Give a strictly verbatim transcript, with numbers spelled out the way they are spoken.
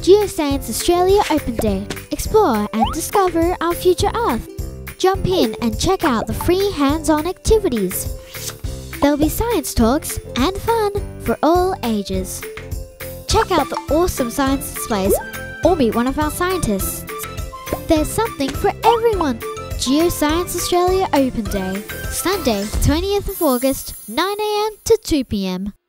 Geoscience Australia Open Day. Explore and discover our future Earth. Jump in and check out the free hands-on activities. There'll be science talks and fun for all ages. Check out the awesome science displays or meet one of our scientists. There's something for everyone. Geoscience Australia Open Day, Sunday, twentieth of August, nine a m to two p m